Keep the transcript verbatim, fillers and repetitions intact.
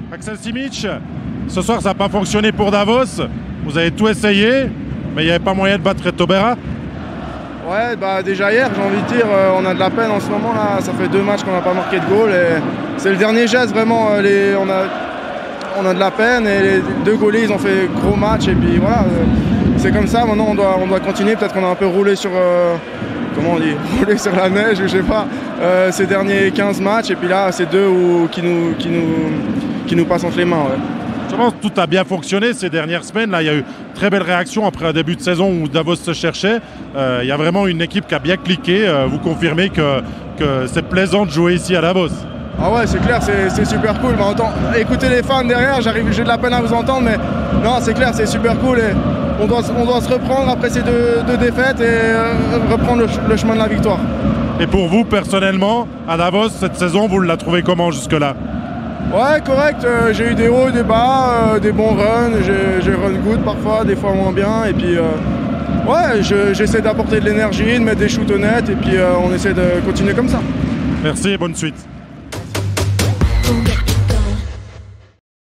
Axel Simic, ce soir ça n'a pas fonctionné pour Davos, vous avez tout essayé, mais il n'y avait pas moyen de battre Tobera. Ouais, bah déjà hier, j'ai envie de dire, euh, on a de la peine en ce moment là, ça fait deux matchs qu'on n'a pas marqué de goal et c'est le dernier geste vraiment, euh, les, on, a, on a de la peine et les deux goalies ils ont fait gros match et puis voilà, euh, c'est comme ça, maintenant on doit, on doit continuer, peut-être qu'on a un peu roulé sur, euh, comment on dit, roulé sur la neige, je sais pas, euh, ces derniers quinze matchs et puis là c'est deux où, qui, nous, qui, nous, qui nous passent entre les mains. Ouais. Je pense que tout a bien fonctionné ces dernières semaines. Là, il y a eu très belle réaction après un début de saison où Davos se cherchait. Euh, il y a vraiment une équipe qui a bien cliqué. Euh, vous confirmez que, que c'est plaisant de jouer ici à Davos? Ah ouais, c'est clair, c'est super cool. Mais entend, écoutez les fans derrière, j'ai de la peine à vous entendre, mais non, c'est clair, c'est super cool. Et on, doit, on doit se reprendre après ces deux, deux défaites et euh, reprendre le, le chemin de la victoire. Et pour vous, personnellement, à Davos, cette saison, vous la trouvez comment jusque-là? Ouais, correct. Euh, j'ai eu des hauts, des bas, euh, des bons runs. J'ai run good parfois, des fois moins bien. Et puis, euh, ouais, j'essaie je, d'apporter de l'énergie, de mettre des shoots honnêtes. Et puis, euh, on essaie de continuer comme ça. Merci et bonne suite.